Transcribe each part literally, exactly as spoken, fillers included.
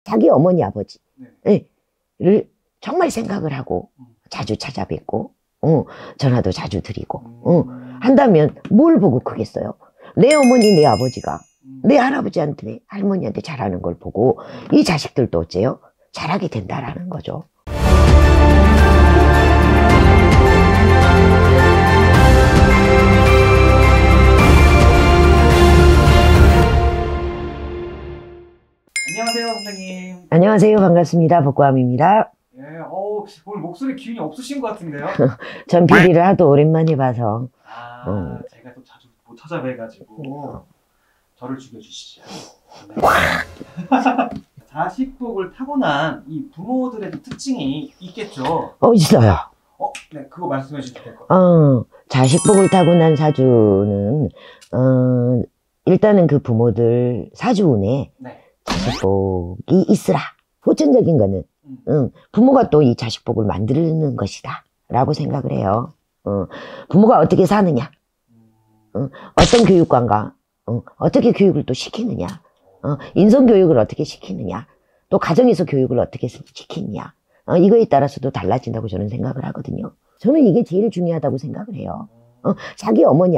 자기 어머니 아버지를 네. 정말 생각을 하고 음. 자주 찾아뵙고 어, 전화도 자주 드리고 어, 한다면 뭘 보고 크겠어요? 내 어머니 내 아버지가 음. 내 할아버지한테 할머니한테 잘하는 걸 보고 이 자식들도 어째요? 잘하게 된다라는 거죠. 안녕하세요, 선생님. 안녕하세요. 반갑습니다. 복고함입니다. 예, 어우, 오늘 목소리 기운이 없으신 것 같은데요? 전 비리를 하도 오랜만에 봐서. 아, 음. 제가 또 자주 못 찾아뵈가지고 저를 죽여주시죠. 네. 자식복을 타고난 이 부모들의 특징이 있겠죠? 어, 있어요. 어, 네, 그거 말씀해 주셔도 될 것 같아요. 어, 자식복을 타고난 사주는, 어, 일단은 그 부모들 사주운에 네. 자식복이 있으라. 호전적인 거는, 음. 응, 부모가 또 이 자식복을 만드는 것이다. 라고 생각을 해요. 어, 부모가 어떻게 사느냐, 어, 어떤 교육관과, 어, 어떻게 교육을 또 시키느냐, 어, 인성교육을 어떻게 시키느냐, 또 가정에서 교육을 어떻게 시키느냐, 어, 이거에 따라서도 달라진다고 저는 생각을 하거든요. 저는 이게 제일 중요하다고 생각을 해요. 어, 자기 어머니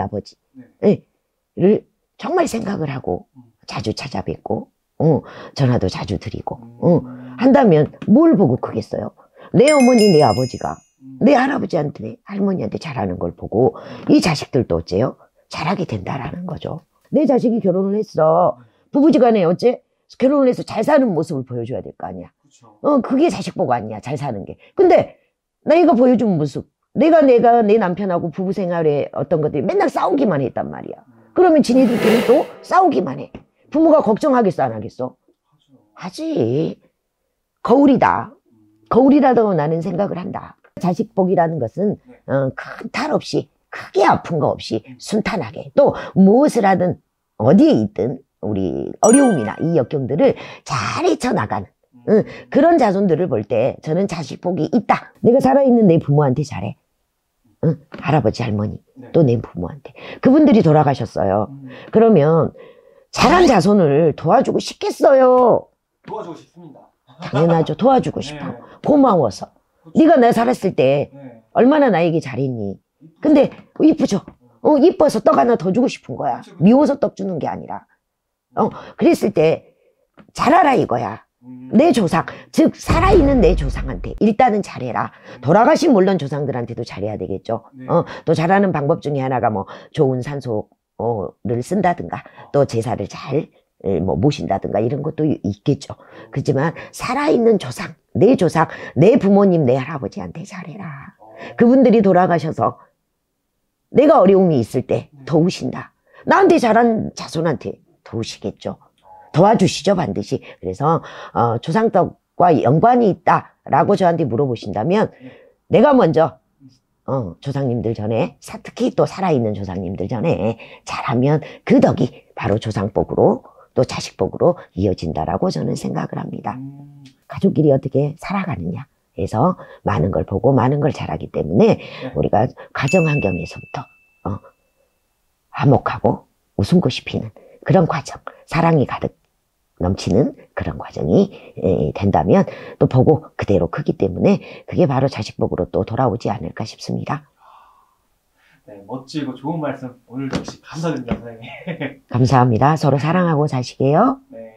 아버지를 정말 생각을 하고 자주 찾아뵙고 어, 전화도 자주 드리고 어, 한다면 뭘 보고 크겠어요? 내 어머니 내 아버지가 내 할아버지한테 할머니한테 잘하는 걸 보고 이 자식들도 어째요? 잘하게 된다라는 거죠. 내 자식이 결혼을 했어. 부부지간에 어째? 결혼을 해서 잘 사는 모습을 보여줘야 될 거 아니야. 그쵸. 어, 그게 자식복 아니야. 잘 사는 게. 근데 내가 보여준 모습, 내가 내가 내 남편하고 부부 생활에 어떤 것들이 맨날 싸우기만 했단 말이야. 그러면 지네들끼리 또 싸우기만 해. 부모가 걱정하겠어 안 하겠어? 하지. 거울이다. 거울이라고 나는 생각을 한다. 자식복이라는 것은 어, 큰 탈 없이 크게 아픈 거 없이 순탄하게 또 무엇을 하든 어디에 있든 우리 어려움이나 이 역경들을 잘 헤쳐나가는 응, 그런 자손들을 볼 때 저는 자식복이 있다. 내가 살아있는 내 부모한테 잘해. 응, 할아버지 할머니 또 내 부모한테. 그분들이 돌아가셨어요. 그러면 잘한 자손을 도와주고 싶겠어요. 도와주고 싶습니다. 당연하죠. 도와주고 싶어. 네. 고마워서. 그쵸. 네가 나 살았을 때 네. 얼마나 나에게 잘했니. 근데 이쁘죠. 어, 이뻐서 떡 하나 더 주고 싶은 거야. 그쵸. 미워서 떡 주는 게 아니라. 어, 그랬을 때 잘하라 이거야. 음. 내 조상, 즉 살아있는 내 조상한테 일단은 잘해라. 돌아가신 물론 조상들한테도 잘해야 되겠죠. 네. 어, 또 잘하는 방법 중에 하나가 뭐 좋은 산소를 쓴다든가 또 제사를 잘 뭐 모신다든가 이런 것도 있겠죠. 그렇지만 살아있는 조상, 내 조상, 내 부모님, 내 할아버지한테 잘해라. 그분들이 돌아가셔서 내가 어려움이 있을 때 도우신다. 나한테 잘한 자손한테 도우시겠죠. 도와주시죠 반드시. 그래서 어, 조상떡과 연관이 있다라고 저한테 물어보신다면 내가 먼저 어, 조상님들 전에 특히 또 살아있는 조상님들 전에 잘하면 그 덕이 바로 조상복으로 또 자식복으로 이어진다라고 저는 생각을 합니다. 음. 가족끼리 어떻게 살아가느냐 해서 많은 걸 보고 많은 걸 잘하기 때문에 네. 우리가 가정 환경에서부터 어, 화목하고 웃음꽃이 피는 그런 과정, 사랑이 가득 넘치는 그런 과정이 에, 된다면 또 보고 그대로 크기 때문에 그게 바로 자식복으로 또 돌아오지 않을까 싶습니다. 네, 멋지고 좋은 말씀 오늘도 역시 감사드립니다, 선생님. 감사합니다. 서로 사랑하고 사시게요. 네.